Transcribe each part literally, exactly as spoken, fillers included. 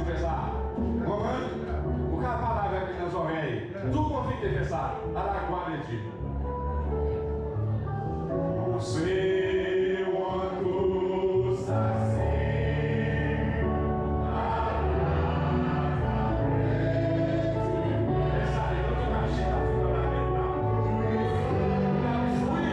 fait ça. Vous comprenez? Vous pouvez parler avec les oreilles. Tout le monde fait ça. À la gloire de Dieu. On sait, on tous ça c'est. Et ça, il faut tout marcher dans la main. La vie,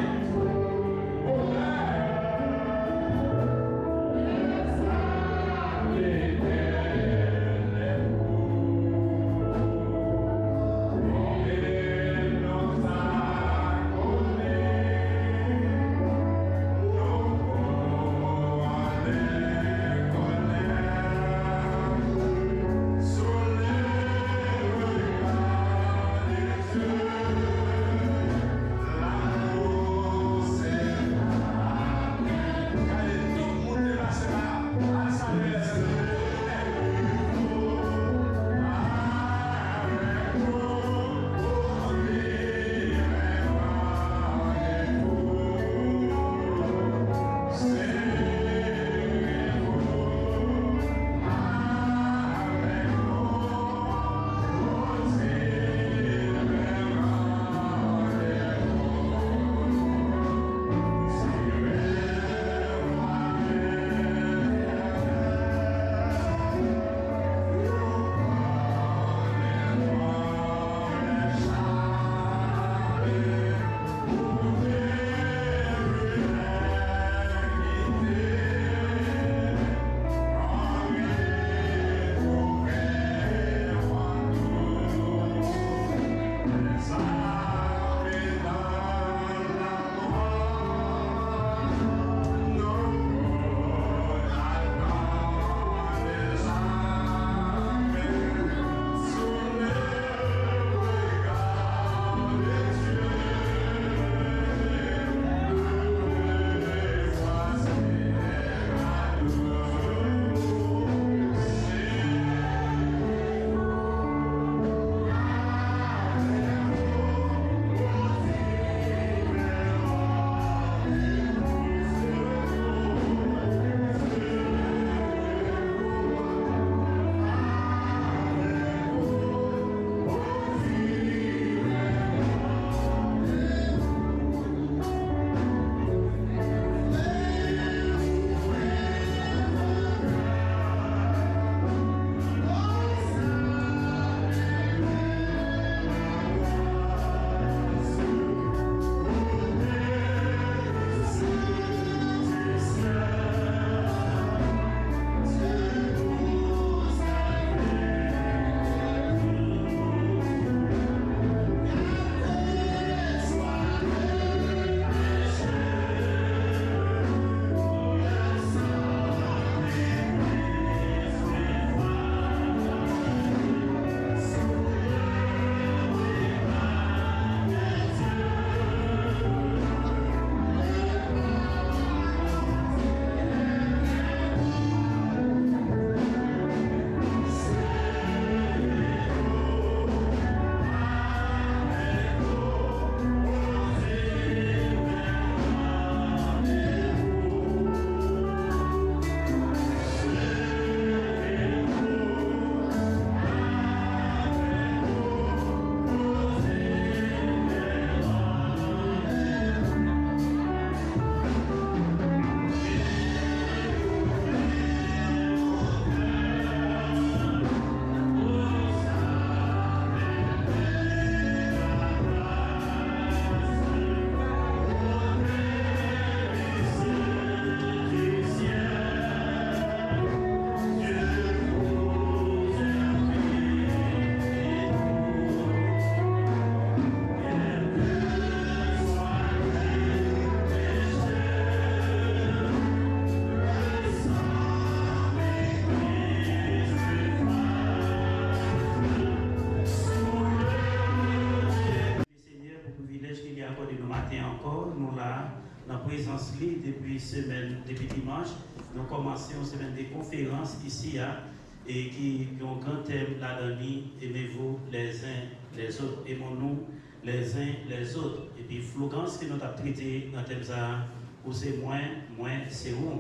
depuis semaine, depuis dimanche, nous commençons une semaine de conférences ici hein, et qui, qui ont un grand thème là-dedans, aimez-vous les uns les autres, aimons-nous les uns les autres. Et puis, Florence que nous avons traité dans le thème ça, où c'est moins, moins c'est où.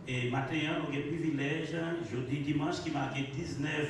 Et maintenant, nous avons le privilège, jeudi dimanche, qui marque dix-neuf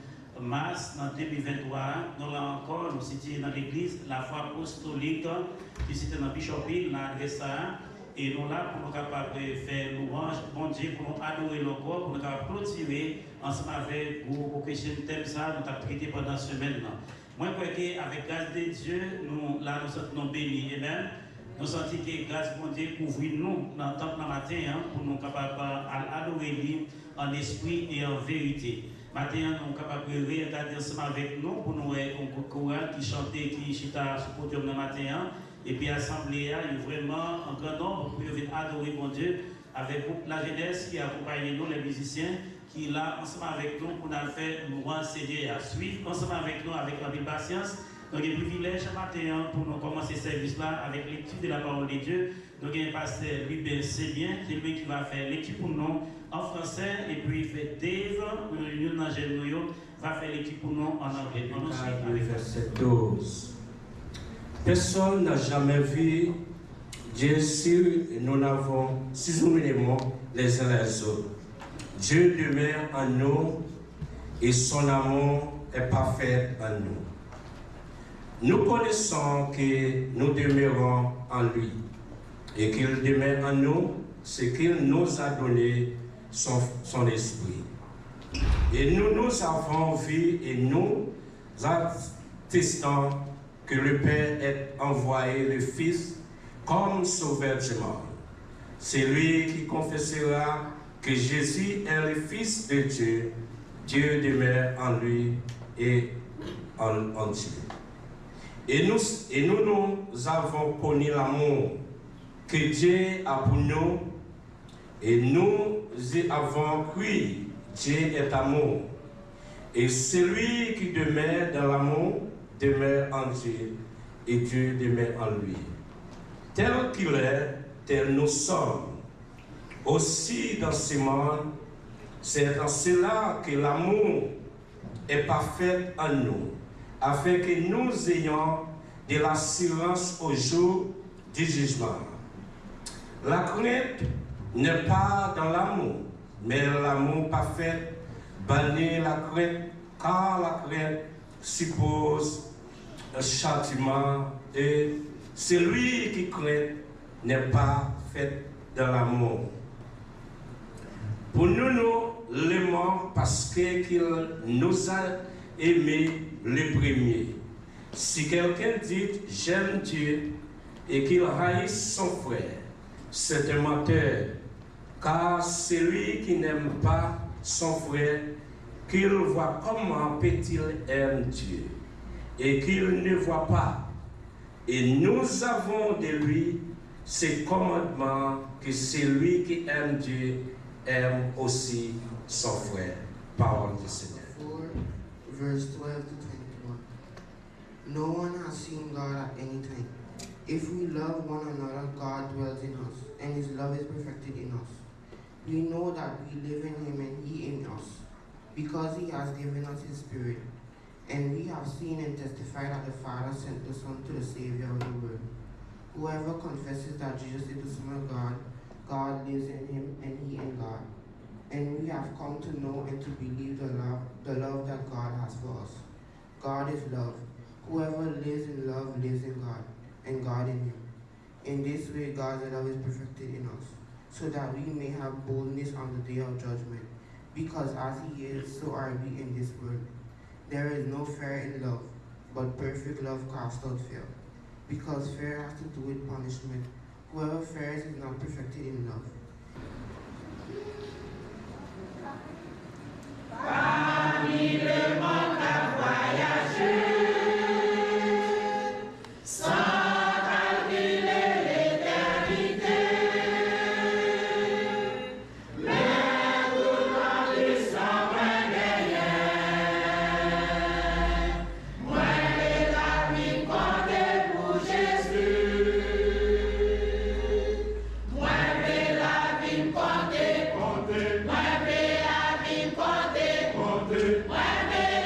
mars deux mille vingt-trois, nous là encore, nous sommes dans l'église, la foi apostolique, qui est dans Bishopville, l'adresse et nous là pour nous capables de faire louange, bon Dieu, pour nous adorer le corps, pour nous capables de clôturer ensemble avec vous, pour que ce thème ça, nous avons traité pendant la semaine. Moi, je crois qu'avec grâce de Dieu, nous là, nous sommes bénis. Et même, nous sentons que grâce de Dieu couvre nous dans le temple le matin hein, pour nous capables d'adorer lui en esprit et en vérité. Maintenant, nous sommes capables de regarder ensemble avec nous pour nous avoir un chorale qui chantait, qui chita sur le podium le matin. Et puis l'assemblée, il y a vraiment un grand nombre pour venir adorer mon Dieu avec la jeunesse qui accompagne nous, les musiciens, qui est là ensemble avec nous pour nous faire nous enseigner à suivre ensemble avec nous avec la patience. Donc, il y a un privilège ce matin pour nous commencer ce service-là avec l'étude de la parole de Dieu. Donc, il y a un pasteur Ruben Sémien, c'est lui qui va faire l'étude pour nous en français. Et puis, il fait Dave, nous, dans Génoyo, va faire l'étude pour nous en anglais. On nous suit avec verset douze. Personne n'a jamais vu Dieu si nous n'avons, si nous aimons les uns les autres. Dieu demeure en nous et son amour est parfait en nous. Nous connaissons que nous demeurons en lui et qu'il demeure en nous, c'est qu'il nous a donné son, son esprit. Et nous nous avons vu et nous attestons que le Père a envoyé le Fils comme sauveur du monde. C'est lui qui confessera que Jésus est le Fils de Dieu. Dieu demeure en lui et en, en Dieu. Et nous, et nous, nous avons connu l'amour que Dieu a pour nous et nous y avons cru. Dieu est amour. Et celui qui demeure dans l'amour demeure en Dieu et Dieu demeure en lui. Tel qu'il est, tel nous sommes. Aussi dans ce monde, c'est dans cela que l'amour est parfait en nous, afin que nous ayons de l'assurance au jour du jugement. La crainte n'est pas dans l'amour, mais l'amour parfait bannit la crainte, car la crainte suppose un châtiment et celui qui craint n'est pas fait dans l'amour. Pour nous, nous l'aimons parce qu'il nous a aimés le premier. Si quelqu'un dit « j'aime Dieu » et qu'il haïsse son frère, c'est un menteur, car celui qui n'aime pas son frère, qu'il voit comment peut-il aimer Dieu, et qu'il ne voit pas. Et nous avons de lui ce commandement que celui qui aime Dieu aime aussi son frère. Parole du Seigneur. four, verse twelve to twenty-one. No one has seen God at any time. If we love one another, God dwells in us, and his love is perfected in us. We know that we live in him and he in us, because he has given us his Spirit. And we have seen and testified that the Father sent the Son to the Savior of the world. Whoever confesses that Jesus is the Son of God, God lives in him and he in God. And we have come to know and to believe the love, the love that God has for us. God is love. Whoever lives in love lives in God, and God in him. In this way, God's love is perfected in us, so that we may have boldness on the day of judgment. Because as he is, so are we in this world. There is no fear in love, but perfect love casts out fear. Because fear has to do with punishment. Whoever fears is not perfected in love. Parmi le monde à voyager, sans calculer l'éternité, mais tout en glissant moins derrière, moins de la vie comptée pour Jésus, moins de la vie comptée, moins de la vie comptée, moins de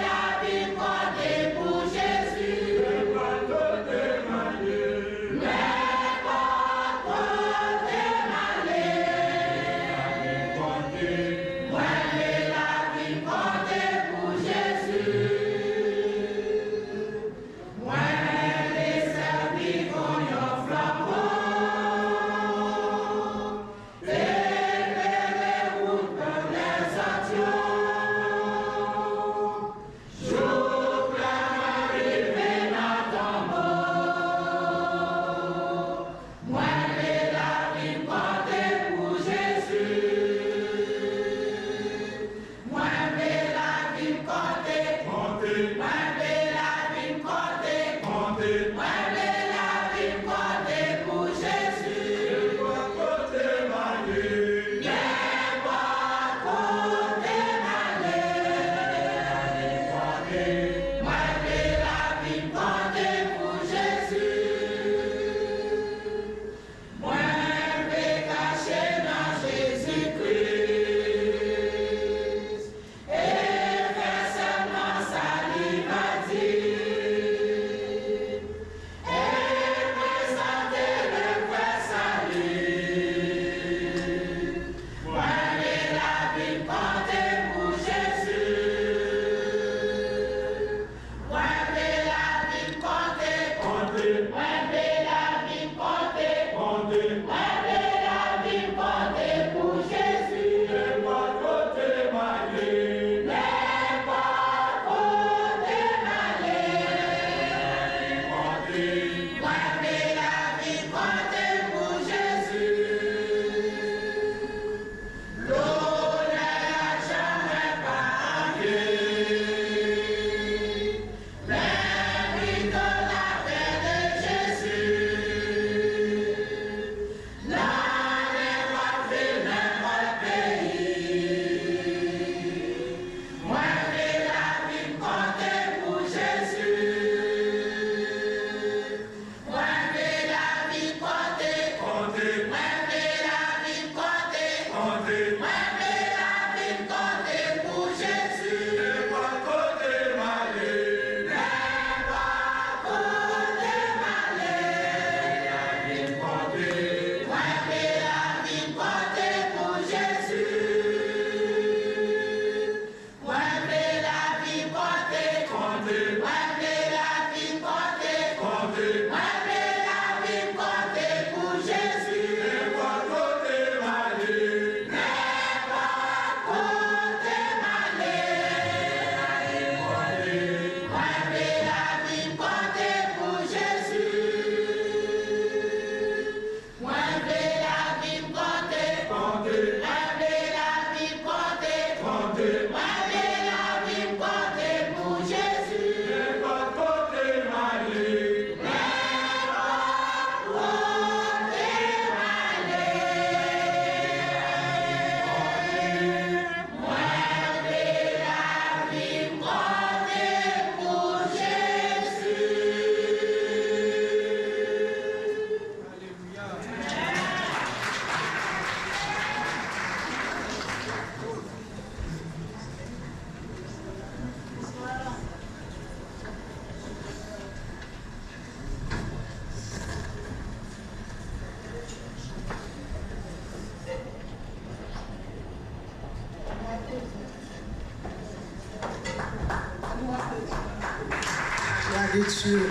Dieu.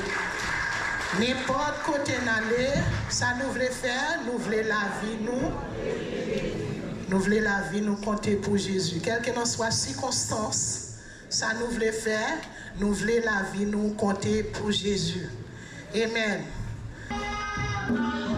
N'importe côté n'aller, ça nous voulait faire, nous voulons la vie, nous. Nous voulons la vie, nous compter pour Jésus. Quelle que soit circonstance, ça nous voulait faire, nous voulons la vie, nous compter pour Jésus. Amen.